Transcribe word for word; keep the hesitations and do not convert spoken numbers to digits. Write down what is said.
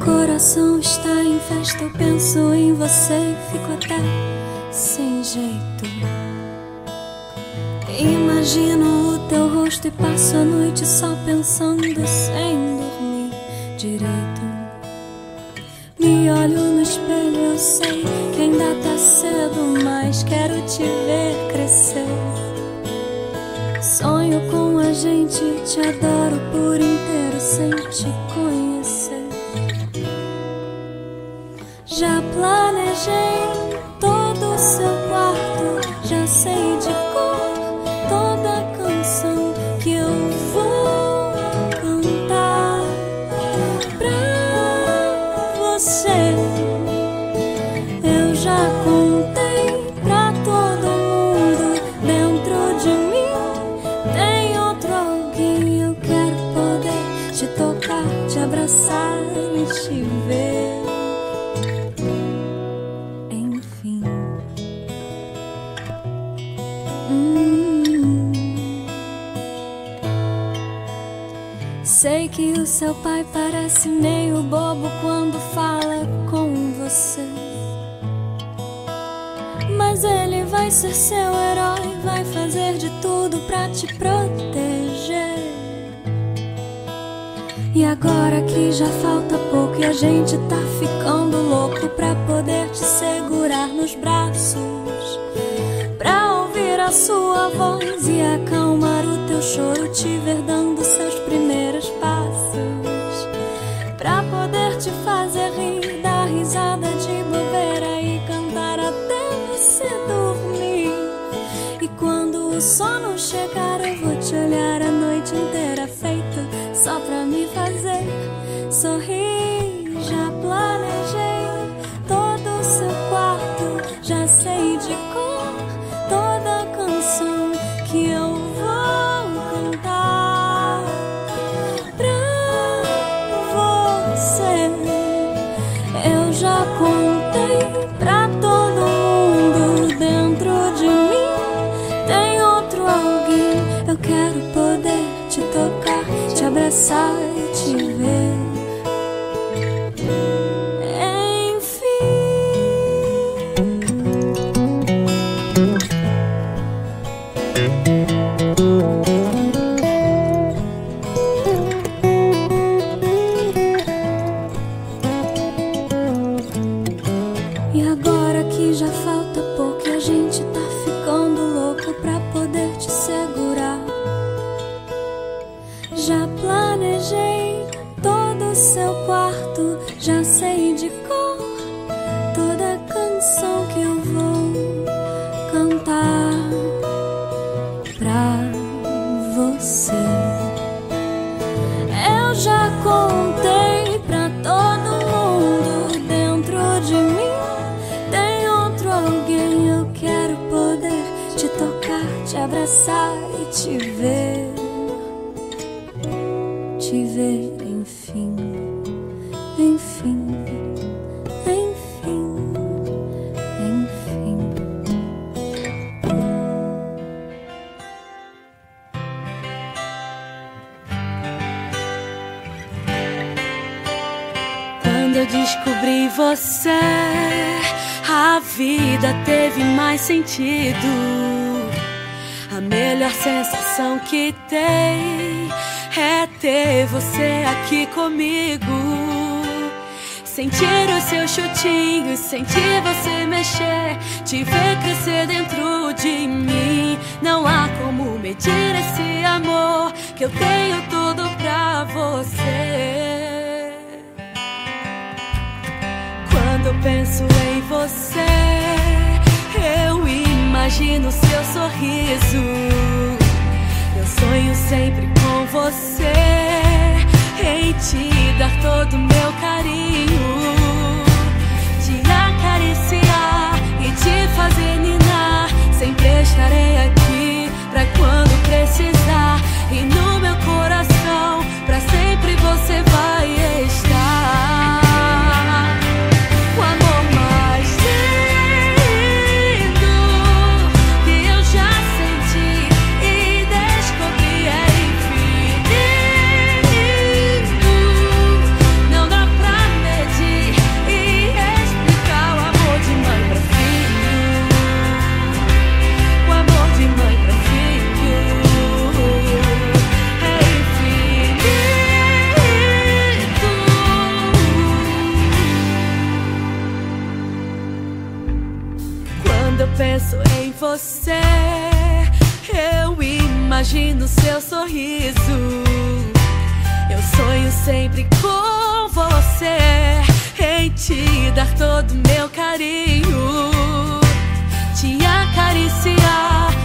coração está em festa, eu penso em você e fico até sem jeito. Imagino o teu rosto e passo a noite só pensando sem dormir direito. Me olho no espelho, eu sei que ainda tá cedo, mas quero te ver crescer. Sonho com a gente, te adoro por inteiro sem te conhecer. Já planejei todo o seu quarto, já sei de cor toda a canção que eu vou cantar pra você. Eu já contei pra todo mundo, dentro de mim tem outro alguém. Eu quero poder te tocar, te abraçar e te ver. Enfim. Hum. Sei que o seu pai parece meio bobo quando fala com você, mas ele vai ser seu herói, vai fazer de tudo pra te proteger. E agora que já falta pouco e a gente tá ficando louco pra poder te segurar nos braços, pra ouvir a sua voz e acalmar o teu choro, te ver dando seus primeiros passos, pra poder te fazer rir, dar risada de bobeira e cantar até você dormir. E quando o sono chegar eu vou te olhar a noite inteira, feito só pra me fazer sorrir. Já planejei todo o seu quarto, já sei de cor toda a canção que eu vou cantar pra você. Eu já contei pra todo mundo, dentro de mim tem outro alguém. Eu quero poder te tocar, te abraçar e te ver. E agora que já falta pouco e a gente tá ficando louco pra poder te segurar, já planejei todo o seu quarto, já sei de cor toda a canção que eu vou cantar pra você. Eu já contei pra todo mundo, dentro de mim tem outro alguém. Eu quero poder te tocar, te abraçar e te ver, te ver, enfim, enfim, enfim, enfim. Quando eu descobri você, a vida teve mais sentido. A melhor sensação que tem é ter você aqui comigo. Sentir os seus chutinhos, sentir você mexer, te ver crescer dentro de mim. Não há como medir esse amor que eu tenho tudo pra você. Quando eu penso em você, eu imagino seu sorriso. Eu sonho sempre com você, em te dar todo o meu carinho, te acariciar e te fazer ninar. Sempre estarei aqui pra quando precisar, e no meu coração pra sempre você vai estar. O amor mais lindo que eu já senti e descobri é infinito. Não dá pra medir. Eu imagino seu sorriso. Eu sonho sempre com você, em te dar todo meu carinho, te acariciar